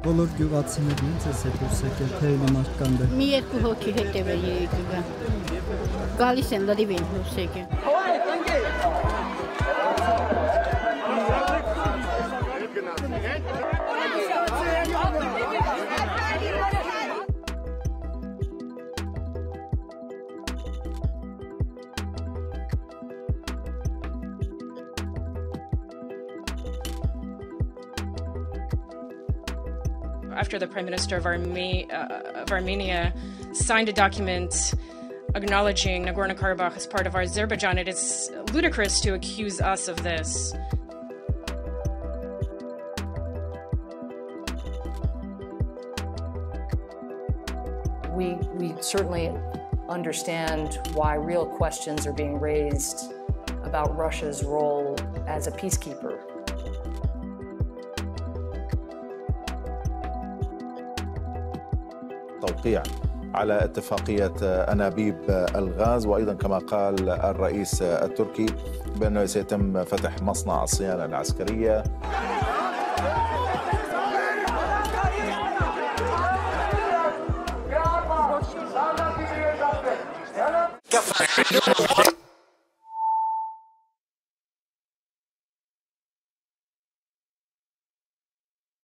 Բոլոր գյուղացիներին ցես եք ուսեկել, թե էլի մարդկանց։ Մի երկու հոգի հետև է եկել։ Գալիս են լրիվ են ուսեկել։ After the Prime Minister of Armenia signed a document acknowledging Nagorno-Karabakh as part of Azerbaijan, it is ludicrous to accuse us of this. We certainly understand why real questions are being raised about Russia's role as a peacekeeper. توقيع على اتفاقية أنابيب الغاز، وأيضا كما قال الرئيس التركي بأنه سيتم فتح مصنع الصيانة العسكرية.